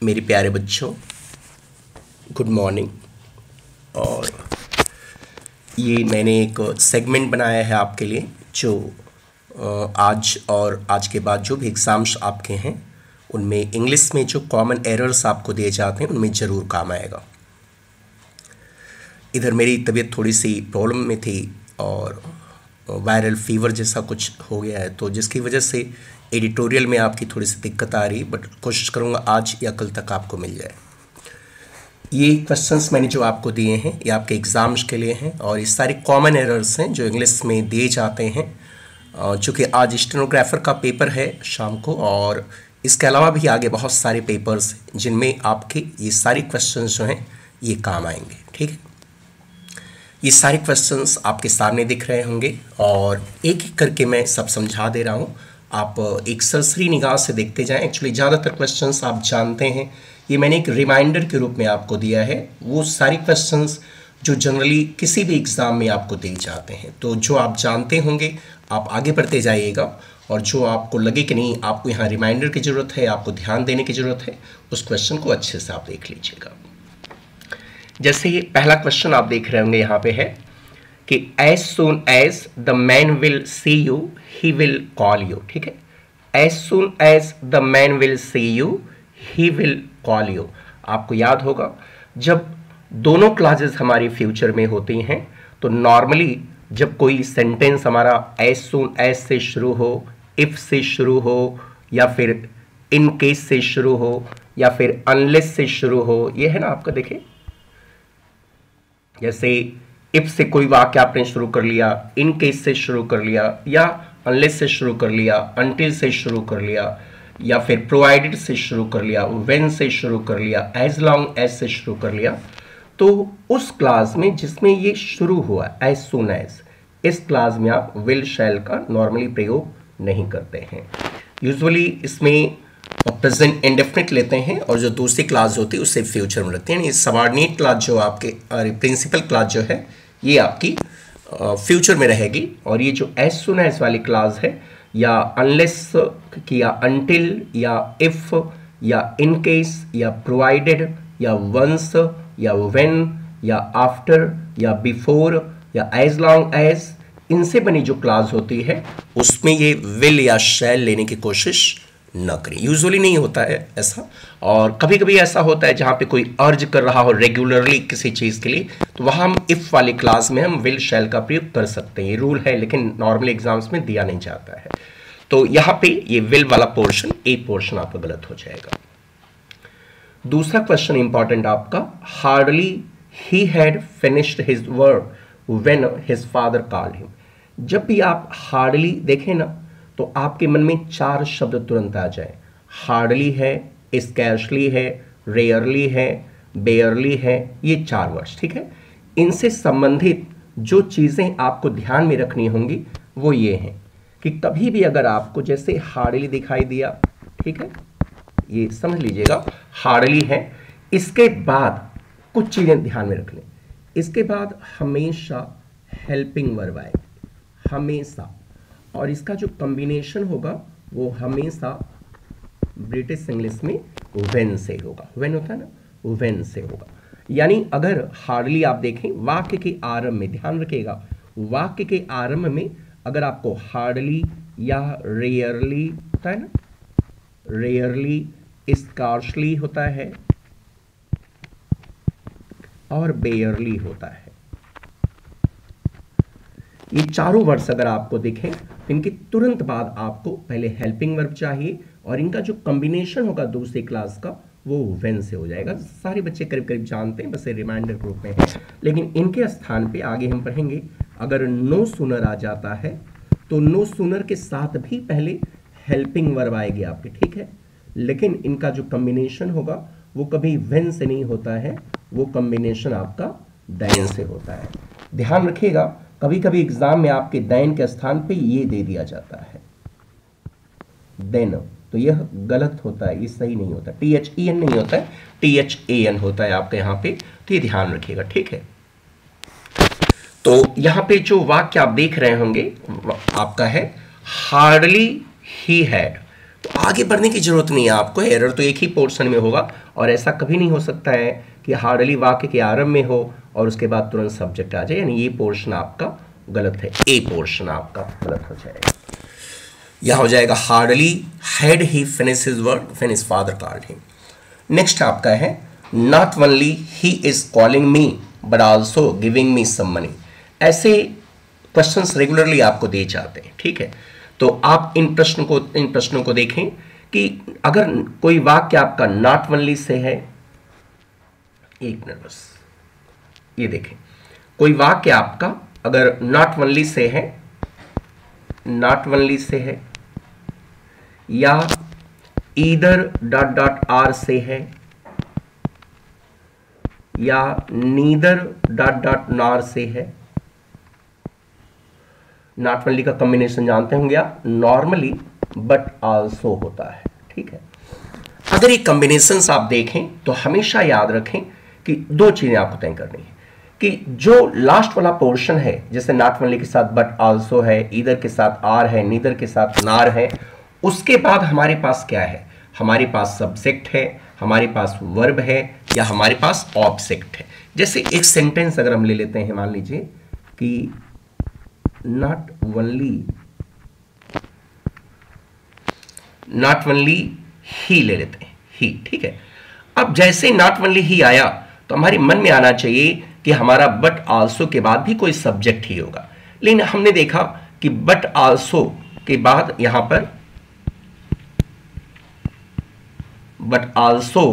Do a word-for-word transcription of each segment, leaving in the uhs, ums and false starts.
मेरे प्यारे बच्चों, गुड मॉर्निंग। और ये मैंने एक सेगमेंट बनाया है आपके लिए, जो आज और आज के बाद जो भी एग्ज़ाम्स आपके हैं उनमें इंग्लिश में जो कॉमन एरर्स आपको दिए जाते हैं उनमें ज़रूर काम आएगा। इधर मेरी तबीयत थोड़ी सी प्रॉब्लम में थी और वायरल फीवर जैसा कुछ हो गया है, तो जिसकी वजह से एडिटोरियल में आपकी थोड़ी सी दिक्कत आ रही, बट कोशिश करूँगा आज या कल तक आपको मिल जाए। ये क्वेश्चंस मैंने जो आपको दिए हैं ये आपके एग्ज़ाम्स के लिए हैं और ये सारे कॉमन एरर्स हैं जो इंग्लिश में दिए जाते हैं। चूँकि आज स्टेनोग्राफर का पेपर है शाम को, और इसके अलावा भी आगे बहुत सारे पेपर्स हैं जिनमें आपके ये सारे क्वेश्चंस जो हैं ये काम आएंगे। ठीक है, ये सारे क्वेश्चंस आपके सामने दिख रहे होंगे और एक एक करके मैं सब समझा दे रहा हूँ। आप एक सरसरी निगाह से देखते जाएं। एक्चुअली ज़्यादातर क्वेश्चंस आप जानते हैं, ये मैंने एक रिमाइंडर के रूप में आपको दिया है। वो सारे क्वेश्चंस जो जनरली किसी भी एग्ज़ाम में आपको दिए जाते हैं, तो जो आप जानते होंगे आप आगे बढ़ते जाइएगा, और जो आपको लगे कि नहीं आपको यहाँ रिमाइंडर की ज़रूरत है, आपको ध्यान देने की ज़रूरत है, उस क्वेश्चन को अच्छे से आप देख लीजिएगा। जैसे ये पहला क्वेश्चन आप देख रहे होंगे यहाँ पे है कि as soon as the man will see you he will call you. ठीक है, as soon as the man will see you he will call you. आपको याद होगा जब दोनों क्लासेस हमारी फ्यूचर में होती हैं तो नॉर्मली जब कोई सेंटेंस हमारा एज सुन एज से शुरू हो, इफ से शुरू हो, या फिर इन केस से शुरू हो, या फिर अनलेस से शुरू हो, ये है ना आपका। देखें, जैसे इफ से कोई वाक्य आपने शुरू कर लिया, इन केस से शुरू कर लिया, या अनलेस से शुरू कर लिया, अनटिल से शुरू कर लिया, या फिर प्रोवाइडेड से शुरू कर लिया, व्हेन से शुरू कर लिया, एज लॉन्ग एज से शुरू कर लिया, तो उस क्लास में जिसमें ये शुरू हुआ एज सुन एज, इस क्लास में आप विल शैल का नॉर्मली प्रयोग नहीं करते हैं। यूजुअली इसमें प्रेजेंट इंडेफिनिट लेते हैं और जो दूसरी क्लास होती है उसे फ्यूचर में रखते हैं। ये सबऑर्डिनेट क्लास जो आपके प्रिंसिपल क्लास जो है ये आपकी फ्यूचर में रहेगी, और ये जो एज सुन एज वाली क्लास है, या अनलेस की, या अनटिल, या इफ, या इन केस, या प्रोवाइडेड, या वंस, या व्हेन, या आफ्टर, या बिफोर, या एज लॉन्ग एज, इनसे बनी जो क्लास होती है उसमें ये विल या शैल लेने की कोशिश न करें। यूजुअली नहीं होता है ऐसा, और कभी कभी ऐसा होता है जहाँ पे कोई अर्ज कर रहा हो रेगुलरली किसी चीज़ के लिए, तो वहाँ हम इफ़ वाली क्लास में हम विल शैल का प्रयोग कर सकते हैं। ये रूल है, लेकिन नॉर्मल एग्जाम्स में दिया नहीं जाता है। तो यहाँ पे ये विल वाला पोर्शन, ए पोर्शन आपका गलत हो जाएगा। दूसरा क्वेश्चन इंपॉर्टेंट आपका, hardly he had finished his work when his father called him. जब भी आप हार्डली देखें ना तो आपके मन में चार शब्द तुरंत आ जाए। हार्डली है, स्कैर्सली है, रेयरली है, बेयरली है, ये चार वर्ड्स। ठीक है, इनसे संबंधित जो चीज़ें आपको ध्यान में रखनी होंगी वो ये हैं कि कभी भी अगर आपको जैसे हार्डली दिखाई दिया, ठीक है, ये समझ लीजिएगा हार्डली है, इसके बाद कुछ चीज़ें ध्यान में रख लें। इसके बाद हमेशा हेल्पिंग वर्ब आए, हमेशा, और इसका जो कॉम्बिनेशन होगा वो हमेशा ब्रिटिश इंग्लिश में व्हेन से होगा। व्हेन होता है ना, व्हेन से होगा। यानी अगर हार्डली आप देखें वाक्य के आरंभ में, ध्यान रखिएगा, वाक्य के आरंभ में अगर आपको हार्डली या रेयरली होता है ना, रेयरली, स्कार्सली होता है और बेयरली होता है, ये चारों वर्ड्स अगर आपको दिखें तो इनके तुरंत बाद आपको पहले हेल्पिंग वर्ब चाहिए, और इनका जो कॉम्बिनेशन होगा दूसरी क्लास का वो व्हेन से हो जाएगा। सारे बच्चे करीब करीब जानते हैं, बस ये रिमाइंडर ग्रुप में है। लेकिन इनके स्थान पे आगे हम पढ़ेंगे, अगर नो सूनर आ जाता है तो नो सूनर के साथ भी पहले हेल्पिंग वर्ब आएगी आपके। ठीक है, लेकिन इनका जो कॉम्बिनेशन होगा वो कभी व्हेन से नहीं होता है, वो कॉम्बिनेशन आपका देन से होता है। ध्यान रखिएगा, कभी कभी एग्जाम में आपके देन के स्थान पे ये दे दिया जाता है देन, तो यह गलत होता है, ये सही नहीं होता। टी एच ई एन नहीं होता है, टी एच ए एन होता है आपके यहाँ पे, तो ये ध्यान रखिएगा। ठीक है, तो यहाँ पे जो वाक्य आप देख रहे होंगे आपका है हार्डली ही हैड, तो आगे बढ़ने की जरूरत नहीं है आपको, एरर तो एक ही पोर्शन में होगा और ऐसा कभी नहीं हो सकता है कि हार्डली वाक्य के आरंभ में हो और उसके बाद तुरंत सब्जेक्ट आ जाए, यानी ये पोर्शन आपका गलत है, ए पोर्शन आपका गलत हो जाएगा। यह हो जाएगा hardly had he finish his work when his father called him. Next आपका है not only he is calling me but also giving me some money. ऐसे क्वेश्चंस रेगुलरली आपको दिए जाते हैं, ठीक है। तो आप इन प्रश्न को इन प्रश्नों को देखें कि अगर कोई वाक्य आपका नॉट ओनली से है, एक मिनट बस, ये देखें, कोई वाक्य आपका अगर नॉट ओनली से है, नॉट ओनली से है या ईदर डॉट डॉट आर से है या नीदर डॉट डॉट नार से है। नॉट ओनली का कॉम्बिनेशन जानते होंगे आप, नॉर्मली बट आल्सो होता है, ठीक है। अगर ये कॉम्बिनेशंस आप देखें तो हमेशा याद रखें कि दो चीजें आपको तय करनी है कि जो लास्ट वाला पोर्शन है, जैसे नॉट ओनली के साथ बट आल्सो है, ईदर के साथ आर है, नीदर के साथ नार है, उसके बाद हमारे पास क्या है, हमारे पास सब्जेक्ट है, हमारे पास वर्ब है या हमारे पास ऑब्जेक्ट है। जैसे एक सेंटेंस अगर हम ले लेते हैं, मान लीजिए कि not only not only he ले लेते हैं, ही, ठीक है। अब जैसे नॉट ओनली ही आया तो हमारे मन में आना चाहिए कि हमारा बट आल्सो के बाद भी कोई सब्जेक्ट ही होगा, लेकिन हमने देखा कि बट आल्सो के बाद यहां पर बट आल्सो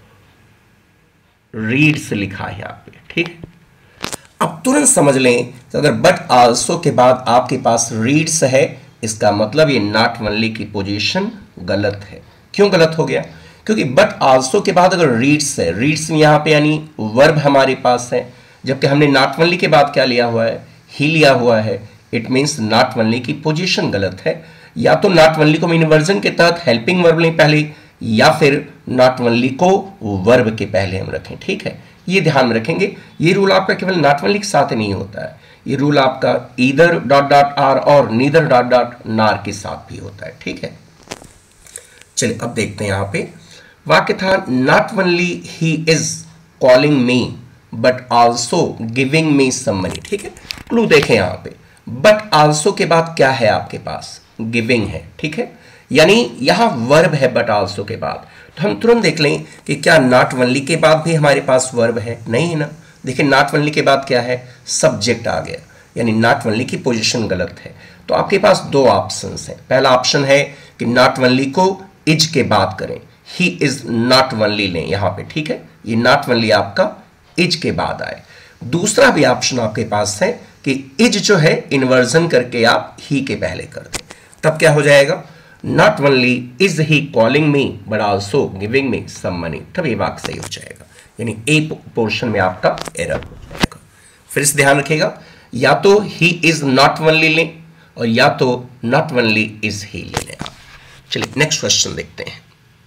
रीड्स लिखा है यहां पे, ठीक है। अब तुरंत समझ लें कि अगर बट आल्सो के बाद आपके पास रीड्स है, इसका मतलब ये नॉट ओनली की पोजीशन गलत है। क्यों गलत हो गया? क्योंकि बट आल्सो के बाद अगर रीड्स है, रीड्स में यहां पे यानी वर्ब हमारे पास है, जबकि हमने नॉट ओनली के बाद क्या लिया हुआ है, ही लिया हुआ है। इट मींस नॉट ओनली की पोजीशन गलत है। या तो नॉट ओनली को इन्वर्जन के तहत हेल्पिंग वर्ब लें पहले, या फिर नॉट ओनली को वर्ब के पहले हम रखें, ठीक है। ये ध्यान में रखेंगे। ये रूल आपका केवल नॉट ओनली के साथ नहीं होता है, ये रूल आपका ईदर डॉट डॉट आर और नीदर डॉट डॉट नार के साथ भी होता है, ठीक है। चलिए अब देखते हैं, यहां पे वाक्य था not only he is calling me but also giving me some money, ठीक है। क्लू देखें यहां पे, बट आल्सो के बाद क्या है आपके पास, गिविंग है, ठीक है। यानी यहां वर्ब है बट आल्सो के बाद, तो हम तुरंत देख लें कि क्या नॉट ओनली के बाद भी हमारे पास वर्ब है, नहीं है ना। देखिए नॉट ओनली के बाद क्या है, सब्जेक्ट आ गया, यानी नॉट ओनली की पोजीशन गलत है। तो आपके पास दो ऑप्शंस हैं। पहला ऑप्शन है कि नॉट ओनली को इज के बाद करें, ही इज नॉट ओनली लें यहां पे, ठीक है। ये नॉट ओनली आपका इज के बाद आए। दूसरा भी ऑप्शन आपके पास है कि इज जो है इन्वर्जन करके आप ही के पहले कर दें, तब क्या हो जाएगा, not only is he calling me but also giving me some money, तब ये वाक्य सही हो जाएगा। यानी ए पोर्शन में आपका एरर हो जाएगा। फिर से ध्यान रखिएगा, या तो ही इज नॉट ओनली लें और या तो नॉट ओनली इज ही ले लें आप। चलिए नेक्स्ट क्वेश्चन देखते हैं।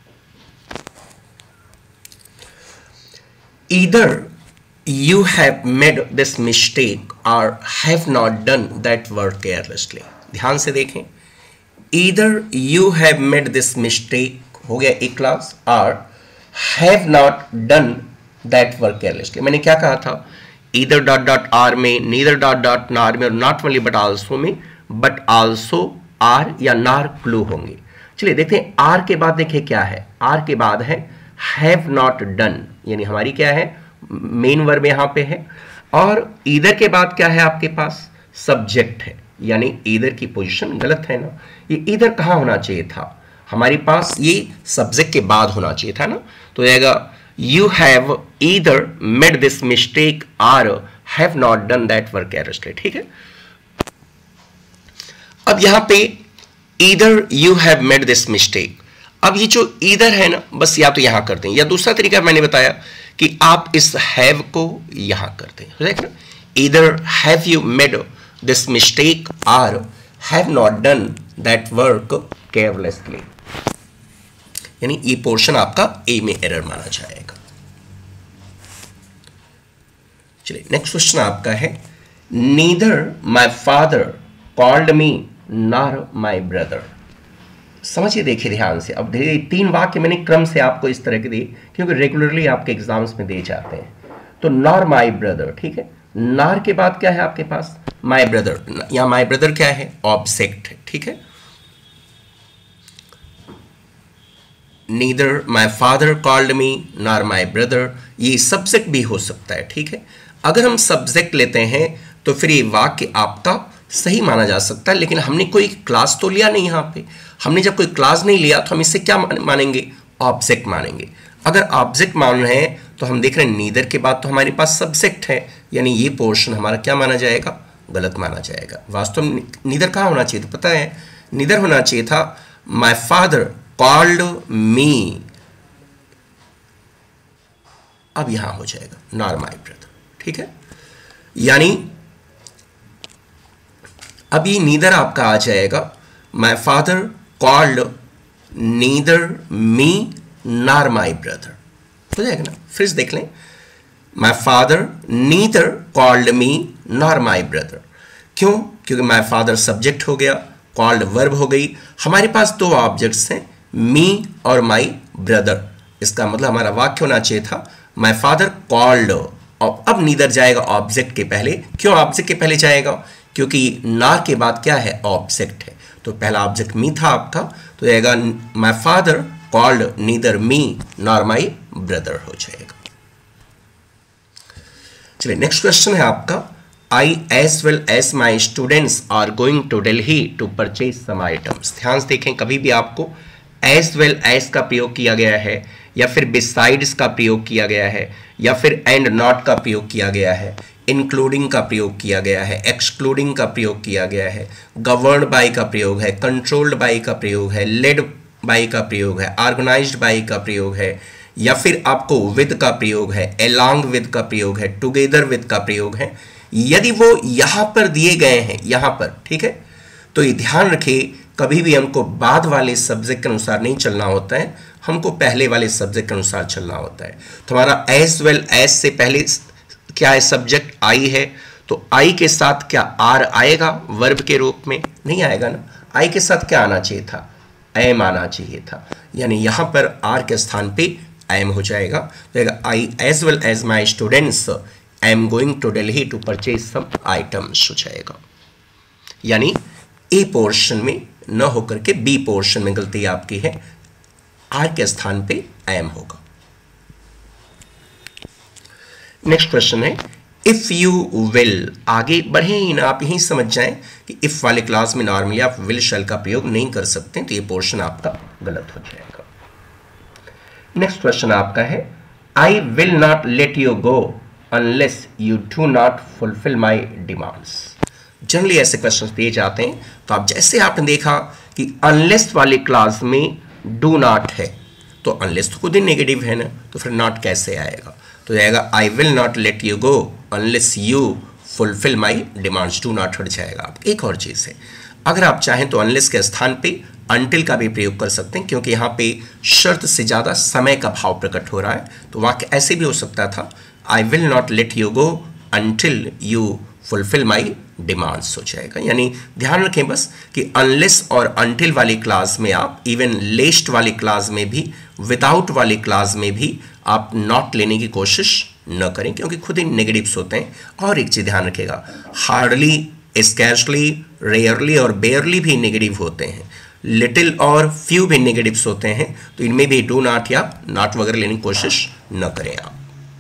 Either you have made this mistake or have not done that work carelessly। ध्यान से देखें, either you have made this mistake हो गया एक क्लास, और have not done that work carelessly। मैंने क्या कहा था, either डॉट डॉट आर में, neither डॉट डॉट नार में और not only but also में, but also आर या नार क्लू होंगे। चलिए देखते हैं, आर के बाद देखिए क्या है, आर के बाद है have not done, यानी हमारी क्या है, मेन वर्ब यहां पे है। और ईदर के बाद क्या है आपके पास, सब्जेक्ट है, यानी ईदर की पोजीशन गलत है ना। ये ईदर कहां होना चाहिए था, हमारे पास ये सब्जेक्ट के बाद होना चाहिए था ना। तो आएगा you have either made this mistake और have not done that work carelessly, ठीक है। अब यहां पे either you have made this mistake, अब ये जो ईदर है ना, बस या तो यहां कर दें, या दूसरा तरीका मैंने बताया कि आप इस हैव को यहां कर दें। Either have you made this mistake और have not done that work carelessly, यानी ये पोर्शन आपका ए में एरर माना जाएगा। चलिए नेक्स्ट क्वेश्चन आपका है, neither my father called me nor my brother. समझिए, देखिए ध्यान से। अब देखिए तीन वाक्य मैंने क्रम से आपको इस तरह के दिए क्योंकि रेगुलरली आपके एग्जाम्स में दिए जाते हैं। तो नॉर माई ब्रदर, ठीक है, नॉर के बाद क्या है आपके पास, माई ब्रदर। या माई ब्रदर क्या है, ऑब्जेक्ट है, ठीक है। Neither my father called me nor my brother, ये सब्जेक्ट भी हो सकता है, ठीक है। अगर हम सब्जेक्ट लेते हैं तो फिर ये वाक्य आपका सही माना जा सकता है, लेकिन हमने कोई क्लास तो लिया नहीं यहाँ पे। हमने जब कोई क्लास नहीं लिया तो हम इससे क्या मानेंगे, ऑब्जेक्ट मानेंगे। अगर ऑब्जेक्ट मान रहे हैं तो हम देख रहे हैं नीदर के बाद तो हमारे पास सब्जेक्ट है, यानी ये पोर्शन हमारा क्या माना जाएगा, गलत माना जाएगा। वास्तव में नीदर कहाँ होना चाहिए था पता है, नीदर होना चाहिए था माई फादर कॉल्ड मी, अब यहां हो जाएगा नॉर माई ब्रदर, ठीक है। यानी अभी नीदर आपका आ जाएगा my father called neither me nor my brother, हो जाएगा ना। फिर से देख लें, my father neither called me nor my brother. क्यों, क्योंकि माई फादर सब्जेक्ट हो गया, कॉल्ड वर्ब हो गई, हमारे पास दो ऑब्जेक्ट्स हैं मी और माई ब्रदर। इसका मतलब हमारा वाक्य होना चाहिए था माई फादर कॉल्ड, और अब नीदर जाएगा ऑब्जेक्ट के पहले। क्यों ऑब्जेक्ट के पहले जाएगा, क्योंकि नॉर के बाद क्या है, ऑब्जेक्ट है। तो पहला ऑब्जेक्ट मी था आपका, तो जाएगा my father called neither me nor my brother हो जाएगा। चलिए नेक्स्ट क्वेश्चन है आपका, I as well as my students are going to Delhi to purchase some items. ध्यान से देखें, कभी भी आपको एज वेल एज का प्रयोग किया गया है, या फिर बिसाइड्स का प्रयोग किया गया है, या फिर एंड नॉट का प्रयोग किया गया है, इंक्लूडिंग का प्रयोग किया गया है, एक्सक्लूडिंग का प्रयोग किया गया है, गवर्न्ड बाय का प्रयोग है, कंट्रोल्ड बाय का प्रयोग है, लेड बाय का प्रयोग है, ऑर्गेनाइज्ड बाय का प्रयोग है, या फिर आपको विद का प्रयोग है, एलॉन्ग विद का प्रयोग है, टुगेदर विद का प्रयोग है। यदि वो यहां पर दिए गए हैं, यहां पर, ठीक है, तो ये ध्यान रखिए कभी भी हमको बाद वाले सब्जेक्ट के अनुसार नहीं चलना होता है, हमको पहले वाले सब्जेक्ट के अनुसार चलना होता है। तो हमारा एज वेल एज से पहले क्या है, सब्जेक्ट आई है, तो आई के साथ क्या आर आएगा वर्ब के रूप में, नहीं आएगा ना। आई के साथ क्या आना चाहिए था, एम आना चाहिए था, यानी यहां पर आर के स्थान पे एम हो जाएगा। तो I as well as my students I am going to Delhi to purchase some items हो जाएगा। यानी ए पोर्शन में न होकर के बी पोर्शन में गलती आपकी है, आर के स्थान पे एम होगा। नेक्स्ट क्वेश्चन है, इफ यू विल। आगे बढ़े ही ना, आप यही समझ जाएं कि इफ वाले क्लास में नॉर्मली आप विल शैल का प्रयोग नहीं कर सकते, तो ये पोर्शन आपका गलत हो जाएगा। नेक्स्ट क्वेश्चन आपका है, I will not let you go unless you do not fulfil my demands. Generally ऐसे क्वेश्चन दिए जाते हैं, तो आप जैसे आपने देखा कि अनलेस वाले क्लास में डू नॉट है, तो अनलेस तो खुद ही नेगेटिव है ना, तो फिर नॉट कैसे आएगा, तो जाएगा I will not let you go unless you fulfil my demands, do not हट जाएगा। आप एक और चीज़ है, अगर आप चाहें तो अनलेस के स्थान पे अनटिल का भी प्रयोग कर सकते हैं, क्योंकि यहाँ पे शर्त से ज़्यादा समय का भाव प्रकट हो रहा है। तो वाक्य ऐसे भी हो सकता था, I will not let you go until you fulfil my demands हो जाएगा। यानी ध्यान रखें बस कि अनलेस और अनटिल वाली क्लास में आप, इवन लेस्ट वाली क्लास में भी, विदाउट वाली क्लास में भी आप नॉट लेने की कोशिश न करें, क्योंकि खुद ही नेगेटिव्स होते हैं। और एक चीज़ ध्यान रखिएगा, हार्डली, स्कैर्सली, रेयरली और बेयरली भी नेगेटिव होते हैं, लिटिल और फ्यू भी नेगेटिव्स होते हैं, तो इनमें भी डू नॉट या नॉट वगैरह लेने की कोशिश न करें आप।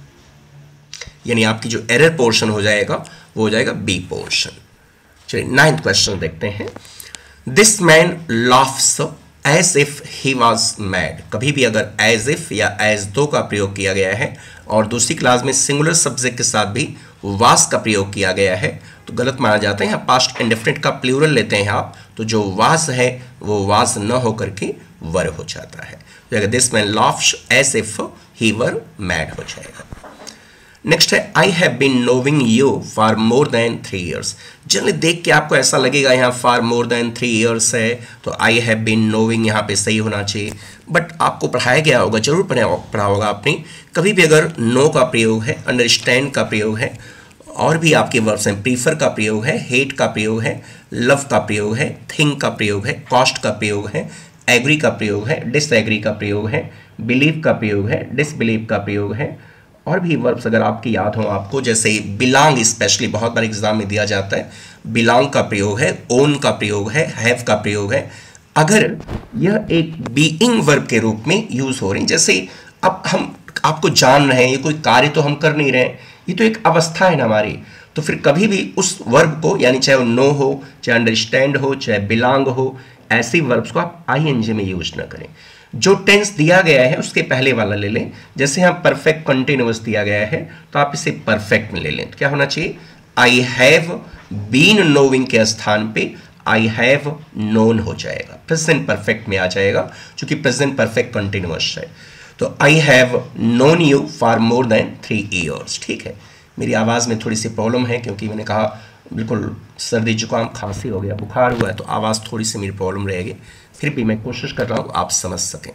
यानी आपकी जो एरर पोर्शन हो जाएगा वो हो जाएगा बी पोर्शन। चलिए नाइन्थ क्वेश्चन देखते हैं, this man laughs as if he was mad. कभी भी अगर एज इफ या एज दो का प्रयोग किया गया है और दूसरी क्लास में सिंगुलर सब्जेक्ट के साथ भी वास का प्रयोग किया गया है, तो गलत माना जाता है। यहाँ पास्ट इंडेफिनिट का प्लूरल लेते हैं आप, तो जो वास है वो वास न होकर के वर हो जाता है। तो this man laughs as if he were mad हो जाएगा। नेक्स्ट है, I have been knowing you for more than three years. Generally देख के आपको ऐसा लगेगा यहाँ for more than three years है, तो आई हैव बीन नोविंग यहाँ पे सही होना चाहिए, बट आपको पढ़ाया गया होगा, जरूर पढ़ा पढ़ा होगा आपने, कभी भी अगर नो का प्रयोग है, अंडरस्टैंड का प्रयोग है, और भी आपके वर्ड्स हैं, प्रीफर का प्रयोग है, हेट का प्रयोग है, लव का प्रयोग है, थिंक का प्रयोग है, कॉस्ट का प्रयोग है, एग्री का प्रयोग है, डिसएग्री का प्रयोग है, बिलीव का प्रयोग है, डिसबिलीव का प्रयोग है। और भी वर्ब्स अगर आपकी याद हो आपको, जैसे बिलोंग स्पेशली बहुत बार एग्जाम में दिया जाता है, बिलोंग का प्रयोग है, ओन का प्रयोग है, हैव का प्रयोग है। अगर यह एक बीइंग वर्ब के रूप में यूज हो रही, जैसे अब हम आपको जान रहे हैं, ये कोई कार्य तो हम कर नहीं रहे हैं, ये तो एक अवस्था है ना हमारी, तो फिर कभी भी उस वर्ब को, यानी चाहे वो नो हो, चाहे अंडरस्टैंड हो, चाहे बिलोंग हो, ऐसी वर्ब्स को आप आईएनजी में यूज ना करें। जो टेंस दिया गया है उसके पहले वाला ले लें। जैसे यहाँ परफेक्ट कंटिन्यूअस दिया गया है तो आप इसे परफेक्ट में ले लें। तो क्या होना चाहिए, आई हैव बीन नोइंग के स्थान पे आई हैव नोन हो जाएगा, प्रेजेंट परफेक्ट में आ जाएगा, क्योंकि प्रेजेंट परफेक्ट कंटिन्यूअस है। तो I have known you for more than three years. ठीक है, मेरी आवाज़ में थोड़ी सी प्रॉब्लम है, क्योंकि मैंने कहा बिल्कुल सर्दी जुकाम खांसी हो गया, बुखार हुआ है, तो आवाज़ थोड़ी सी मेरी प्रॉब्लम रहेगी, फिर भी मैं कोशिश कर रहा हूँ आप समझ सकें।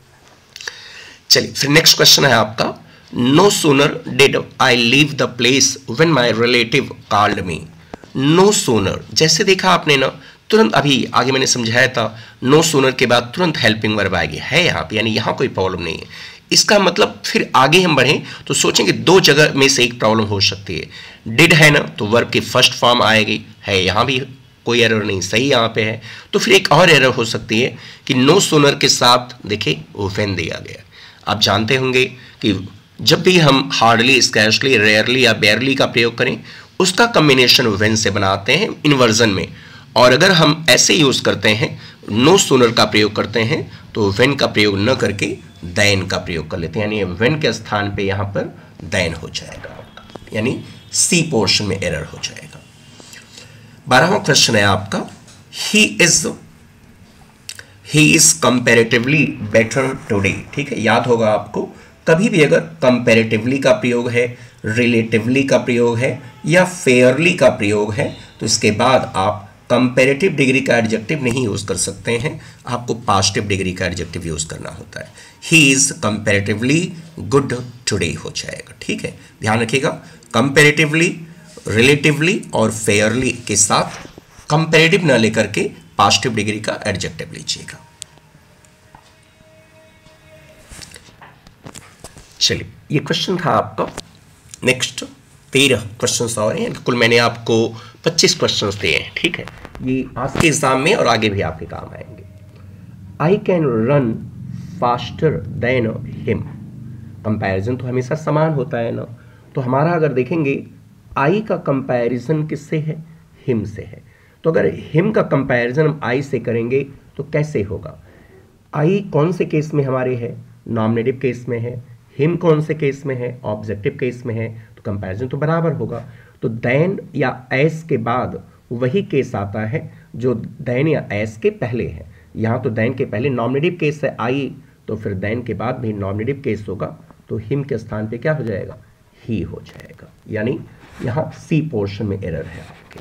चलिए फिर नेक्स्ट क्वेश्चन है आपका, no sooner did I leave the place when my relative called me. No sooner, जैसे देखा आपने ना, तुरंत अभी आगे मैंने समझाया था, नो सूनर के बाद तुरंत हेल्पिंग वर्ब आएगी, है यहाँ पे, यानी यहाँ कोई प्रॉब्लम नहीं है। इसका मतलब फिर आगे हम बढ़ें तो सोचेंगे दो जगह में से एक प्रॉब्लम हो सकती है। डिड है ना, तो वर्ब की फर्स्ट फॉर्म आएगी, है यहाँ भी कोई एरर नहीं, सही यहाँ पे है। तो फिर एक और एरर हो सकती है कि नो सूनर के साथ देखिए व्हेन दिया गया। आप जानते होंगे कि जब भी हम हार्डली, स्कैर्सली, रेयरली या बेयरली का प्रयोग करें, उसका कम्बिनेशन व्हेन से बनाते हैं इन्वर्जन में। और अगर हम ऐसे यूज करते हैं, नो सूनर का प्रयोग करते हैं, तो व्हेन का प्रयोग न करके देन का प्रयोग कर लेते हैं, यानी व्हेन के स्थान पे यहाँ पर देन हो जाएगा, यानी सी पोर्शन में एरर हो जाएगा। बारहवां क्वेश्चन है आपका, he is he is comparatively better today. ठीक है, याद होगा आपको, कभी भी अगर कंपैरेटिवली का प्रयोग है, रिलेटिवली का प्रयोग है या फेयरली का प्रयोग है, तो इसके बाद आप कंपैरेटिव डिग्री का एडजेक्टिव नहीं यूज कर सकते हैं, आपको पॉजिटिव डिग्री का एडजेक्टिव यूज करना होता है। He is comparatively good today हो जाएगा। ठीक है, ध्यान रखिएगा, कंपैरेटिवली, रिलेटिवली और फेयरली के साथ कंपैरेटिव ना लेकर के पॉजिटिव डिग्री का एडजेक्टिव लीजिएगा। चलिए, ये क्वेश्चन था आपका। नेक्स्ट तेरह क्वेश्चन और हैं, कुल मैंने आपको पच्चीस क्वेश्चन दिए हैं। ठीक है, ये आज के एग्जाम में और आगे भी आपके काम आएंगे। I can run faster than him, comparison तो हमेशा समान होता है ना, तो हमारा अगर देखेंगे आई का कंपैरिजन किससे है, हिम से है। तो अगर हिम का कंपैरिजन हम आई से करेंगे तो कैसे होगा, आई कौन से केस में हमारे है, नॉमिनेटिव केस में है, हिम कौन से केस में है, ऑब्जेक्टिव केस में है, तो कंपैरिजन तो बराबर होगा। तो देन या एस के बाद वही केस आता है जो देन या एस के पहले है। यहाँ तो देन के पहले नॉमिनेटिव केस है आई, तो फिर देन के बाद भी नॉमिनेटिव केस होगा, तो हिम के स्थान पे क्या हो जाएगा, ही हो जाएगा, यानी यहाँ सी पोर्शन में एरर है आपके।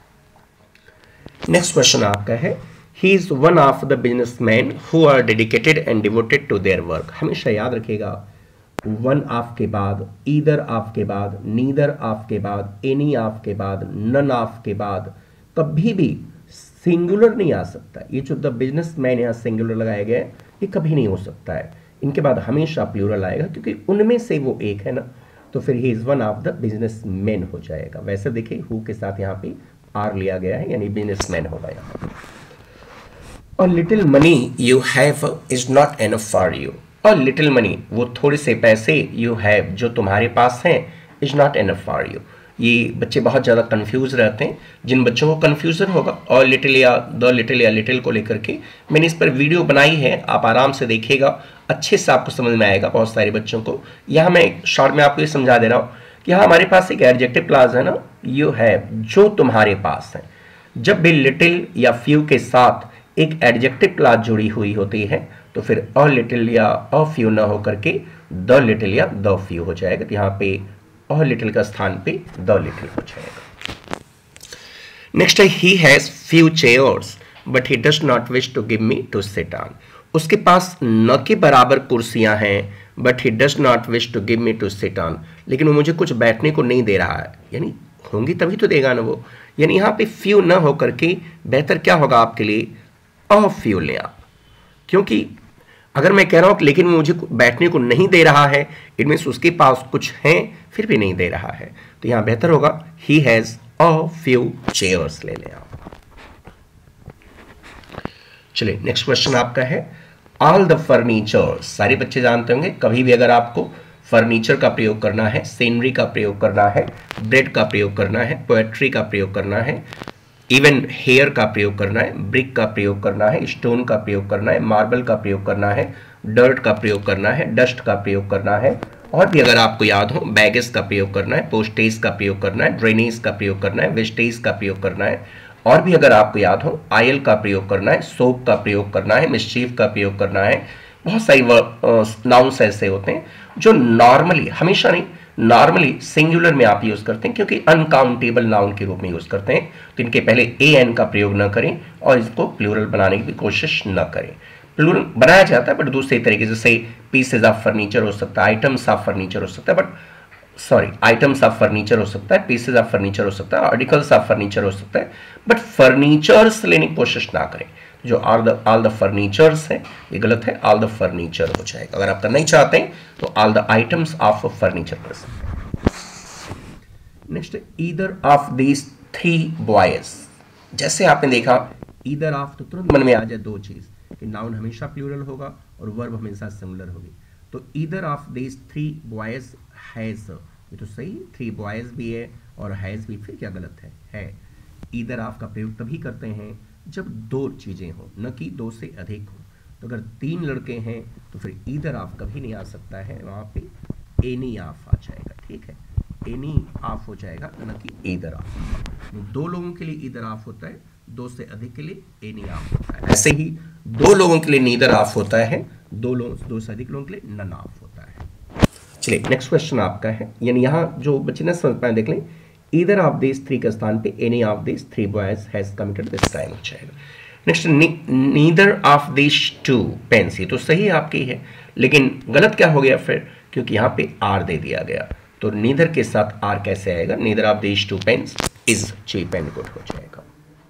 नेक्स्ट क्वेश्चन आपका है, he is one of the businessman who are dedicated and devoted to their work. हमेशा याद रखिएगा, वन ऑफ के बाद, ईदर ऑफ के बाद, नीदर ऑफ के बाद, एनी ऑफ के बाद, नन ऑफ के बाद कभी भी सिंगुलर नहीं आ सकता। ये जो द बिजनेसमैन यहाँ सिंगुलर लगाया गया है, ये कभी नहीं हो सकता है। इनके बाद हमेशा प्लूरल आएगा, क्योंकि उनमें से वो एक है ना, तो फिर he is one of the businessman हो जाएगा। वैसे देखिए हु के साथ यहाँ पे आर लिया गया है, यानी बिजनेसमैन होगा यहाँ। और little money you have is not enough for you, और लिटिल मनी वो थोड़े से पैसे, यू हैव जो तुम्हारे पास हैं, is not enough for you. ये बच्चे बहुत ज़्यादा कंफ्यूज रहते हैं। जिन बच्चों को कंफ्यूजन होगा और लिटिल या द लिटिल या लिटिल को लेकर के, मैंने इस पर वीडियो बनाई है, आप आराम से देखिएगा, अच्छे से आपको समझ में आएगा बहुत सारे बच्चों को। यहाँ मैं शॉर्ट में आपको ये समझा दे रहा हूँ कि हाँ, हमारे पास एक एडजेक्टिव क्लॉज है ना, यू हैव, जो तुम्हारे पास है। जब भी लिटिल या फ्यू के साथ एक एडजेक्टिव क्लॉज जुड़ी हुई होती है, तो फिर अ लिटिल या अ फ्यू ना होकर के द लिटिल या द फ्यू हो जाएगा। तो यहाँ पे अ लिटिल का स्थान पे द लिटिल हो जाएगा। नेक्स्ट है, he has few chairs but he does not wish to give me to sit on. उसके पास न के बराबर कुर्सियां हैं, but he does not wish to give me to sit on, लेकिन वो मुझे कुछ बैठने को नहीं दे रहा है, यानी होंगी तभी तो देगा ना वो। यानी यहाँ पे फ्यू न होकर के बेहतर क्या होगा आपके लिए, अ फ्यू लें आप। क्योंकि अगर मैं कह रहा हूं लेकिन मुझे बैठने को नहीं दे रहा है, इट मीन्स उसके पास कुछ है फिर भी नहीं दे रहा है, तो यहां बेहतर होगा he has a few chairs ले लें आप। चलिए नेक्स्ट क्वेश्चन आपका है ऑल द फर्नीचर। सारे बच्चे जानते होंगे कभी भी अगर आपको फर्नीचर का प्रयोग करना है, सीनरी का प्रयोग करना है, ब्रेड का प्रयोग करना है, पोएट्री का प्रयोग करना है, इवन हेयर का प्रयोग करना है, ब्रिक का प्रयोग करना है, स्टोन का प्रयोग करना है, मार्बल का प्रयोग करना है, डर्ट का प्रयोग करना है, डस्ट का प्रयोग करना है, और भी अगर आपको याद हो बैगेज का प्रयोग करना है, पोस्टेज का प्रयोग करना है, ड्रेनेज का प्रयोग करना है, वेस्टेज का प्रयोग करना है, और भी अगर आपको याद हो आयल का प्रयोग करना है, सोप का प्रयोग करना है, मिस्चीफ का प्रयोग करना है। बहुत सारी नाउन्स ऐसे होते हैं जो नॉर्मली, हमेशा नहीं, नॉर्मली सिंगुलर में आप यूज करते हैं क्योंकि अनकाउंटेबल नाउन के रूप में यूज करते हैं, तो इनके पहले ए एन का प्रयोग न करें और इसको प्लूरल बनाने की भी कोशिश न करें। प्लूरल बनाया जाता है बट दूसरे तरीके से, जैसे पीसेज ऑफ फर्नीचर हो सकता है, आइटम्स ऑफ फर्नीचर हो सकता है, but sorry items of furniture हो सकता है, पीसेज ऑफ फर्नीचर हो सकता है, आर्टिकल्स ऑफ फर्नीचर हो सकता है, बट फर्नीचर्स लेने की कोशिश ना करें। जो are the all the furnitures है ये गलत है, ऑल द फर्नीचर हो जाएगा। अगर आप करना ही चाहते हैं तो all the items of furniture कर सकते हैं। Next, either of these three boys. जैसे आपने देखा ईदर ऑफ, तो तुरंत मन में आ जाए दो चीज कि नाउन हमेशा प्लूरल होगा और वर्ब हमेशा सिंगुलर होगी। तो either of these three boys has, ये तो सही, थ्री बॉयज भी है और हैज भी, फिर क्या गलत है? है। ईदर ऑफ का प्रयोग तभी करते हैं जब दो चीजें हो, न कि दो से अधिक हो। तो अगर तीन लड़के हैं तो फिर ईदर ऑफ कभी नहीं आ सकता है, वहां पे एनी ऑफ आ जाएगा, ठीक है, एनी ऑफ हो जाएगा, न कि ईदर ऑफ। दो लोगों के लिए ईदर ऑफ होता है, दो से अधिक के लिए एनी ऑफ होता है। ऐसे ही दो लोगों के लिए नीदर ऑफ होता है, दो लोग दो से अधिक लोगों के लिए नन ऑफ होता है। चलिए नेक्स्ट क्वेश्चन आपका है, यानी यहाँ जो बच्चे ने समझ पाए देख लें, ईदर ऑफ दिस थ्री के स्थान पे any of this three boys has committed this crime हो जाएगा। Next, neither of this two pens, ये तो सही आपकी है, लेकिन गलत क्या हो गया फिर, क्योंकि यहाँ पे आर दे दिया गया, तो नीदर के साथ आर कैसे आएगा? Neither of this two pens is cheap and good हो जाएगा।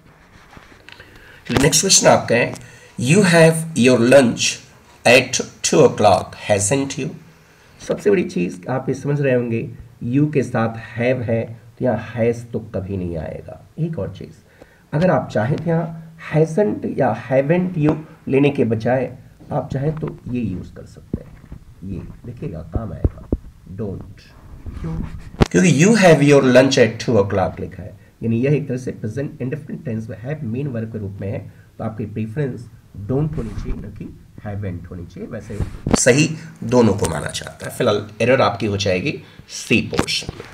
नेक्स्ट क्वेश्चन आपका है, you have your lunch at two o'clock hasn't you. सबसे बड़ी चीज आप ये समझ रहे होंगे, यू के साथ हैव है तो यहाँ हैज तो कभी नहीं आएगा। एक और चीज, अगर आप चाहें तो यहाँ हैजंट या हैवेंट यू लेने के बजाय आप चाहें तो ये यूज कर सकते हैं, ये देखिएगा काम आएगा, डोंट। क्यों? क्योंकि you have your lunch at two o'clock लिखा है, यानी यह एक तरह से प्रेजेंट इंडेफिनिट टेंस में हैव मेन वर्ब के रूप में है, तो आपकी प्रेफरेंस डोंट होनी चाहिए न कि हैवेंट होनी चाहिए। वैसे सही दोनों को माना जाता है। फिलहाल एरर आपकी हो जाएगी सी पोर्शन में।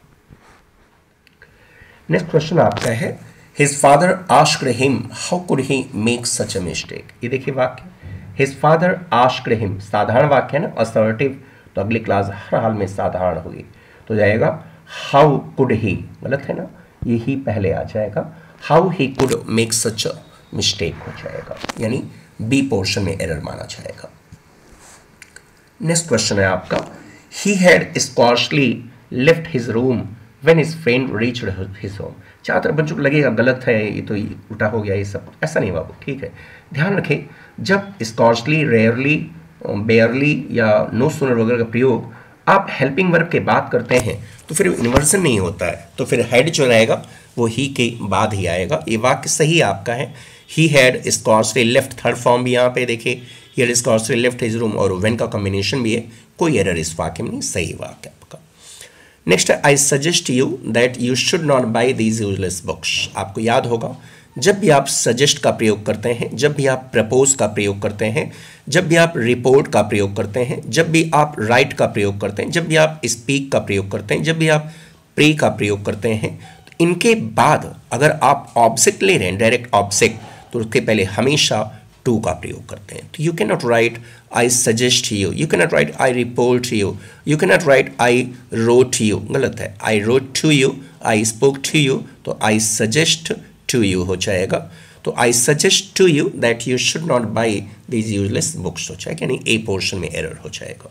नेक्स्ट क्वेश्चन आपका है, his father asked him how could he make such a mistake. ये देखिए वाक्य, हिज फादर आस्क्ड हिम, साधारण वाक्य है ना, असर्टिव, तो अगली क्लास हर हाल में साधारण होगी, तो जाएगा हाउ कुड ही, गलत है ना, ये ही पहले आ जाएगा, how he could make such a mistake हो जाएगा, यानी बी पोर्शन में एरर माना जाएगा। नेक्स्ट क्वेश्चन है आपका, he had scarcely left his room when his friend reached his home. छात्र बच्चों को लगेगा गलत है, ये तो उल्टा हो गया, ये सब ऐसा नहीं बाबू, ठीक है, ध्यान रखें, जब स्कॉर्चली, रेयरली, बेयरली या नो सूनर वगैरह का प्रयोग आप हेल्पिंग वर्ब के बाद करते हैं तो फिर इन्वर्जन नहीं होता है, तो फिर हेड जो रहेगा वो ही के बाद ही आएगा। ये वाक्य सही आपका है, he had scarcely left, third form भी यहाँ पे देखिए, he had scarcely left his room और व्हेन का कॉम्बिनेशन भी है, कोई एरर इस वाक्य में नहीं, सही वाक्य आपका। Next, I suggest you that you should not buy these useless books. आपको याद होगा जब भी आप सजेस्ट का प्रयोग करते हैं, जब भी आप प्रपोज का प्रयोग करते हैं, जब भी आप रिपोर्ट का प्रयोग करते हैं, जब भी आप राइट का प्रयोग करते हैं, जब भी आप स्पीक का प्रयोग करते हैं, जब भी आप प्रे का प्रयोग करते हैं, तो इनके बाद अगर आप ऑब्जेक्ट ले रहे हैं, डायरेक्ट ऑब्जेक्ट, तो उसके पहले हमेशा टू का प्रयोग करते हैं। तो you can not write I suggest you, you can not write I report you, you can not write I wrote you, गलत है, I wrote to you, I spoke to you, तो आई सजेस्ट टू यू हो जाएगा। तो I suggest to you that you should not buy these useless books हो जाएगा, यानी ए portion में एरर हो जाएगा।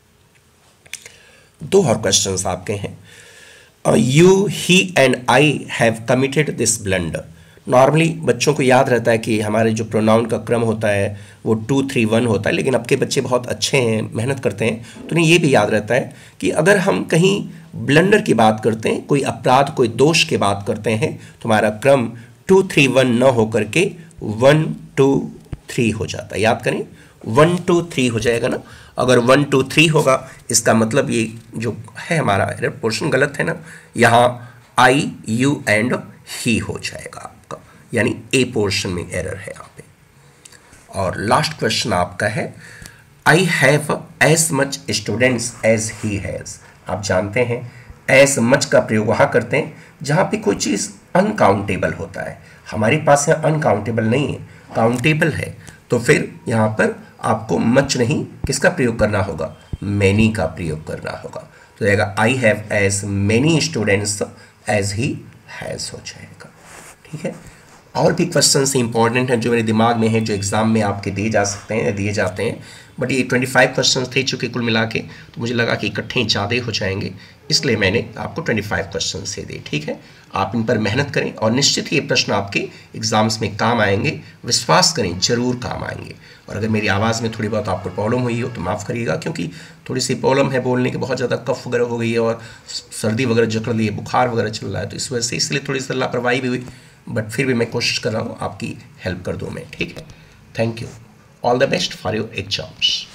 दो और क्वेश्चंस आपके हैं, you he and I have committed this blunder. Normally बच्चों को याद रहता है कि हमारे जो प्रोनाउन का क्रम होता है वो टू थ्री वन होता है, लेकिन अब के बच्चे बहुत अच्छे हैं, मेहनत करते हैं, तो उन्हें ये भी याद रहता है कि अगर हम कहीं ब्लंडर की बात करते हैं, कोई अपराध, कोई दोष की बात करते हैं, तो हमारा क्रम टू थ्री वन न होकर के वन टू थ्री हो जाता है। याद करें, वन टू थ्री हो जाएगा ना। अगर वन टू थ्री होगा इसका मतलब ये जो है हमारा एरर पोर्शन गलत है ना, यहाँ आई यू एंड ही हो जाएगा आपका, यानी ए पोर्शन में एरर है यहाँ पे। और लास्ट क्वेश्चन आपका है, I have as much students as he has. आप जानते हैं एज मच का प्रयोग वहाँ करते हैं जहाँ पे कोई चीज़ अनकाउंटेबल होता है। हमारे पास यहाँ अनकाउंटेबल नहीं है, काउंटेबल है, तो फिर यहाँ पर आपको मच नहीं, किसका प्रयोग करना होगा, मैनी का प्रयोग करना होगा। तो जाएगा I have as many students as he has हो जाएगा। ठीक है, और भी क्वेश्चन इंपॉर्टेंट हैं जो मेरे दिमाग में हैं, जो एग्जाम में आपके दिए जा सकते हैं, दिए जाते हैं, बट ये पच्चीस क्वेश्चन थे चूँकि कुल मिला के, तो मुझे लगा कि इकट्ठे ज़्यादा हो जाएंगे, इसलिए मैंने आपको पच्चीस क्वेश्चन से दिए। ठीक है, आप इन पर मेहनत करें और निश्चित ही ये प्रश्न आपके एग्जाम्स में काम आएंगे, विश्वास करें ज़रूर काम आएंगे। और अगर मेरी आवाज़ में थोड़ी बहुत आपको प्रॉब्लम हुई हो तो माफ़ करिएगा, क्योंकि थोड़ी सी प्रॉब्लम है बोलने की, बहुत ज़्यादा कफ वगैरह हो गई है और सर्दी वगैरह जकड़ ली है, बुखार वगैरह चल रहा है, तो इस वजह से इसलिए थोड़ी सी लापरवाही भी हुई, बट फिर भी मैं कोशिश कर रहा हूँ आपकी हेल्प कर दूँ मैं। ठीक है, thank you, all the best for your exams.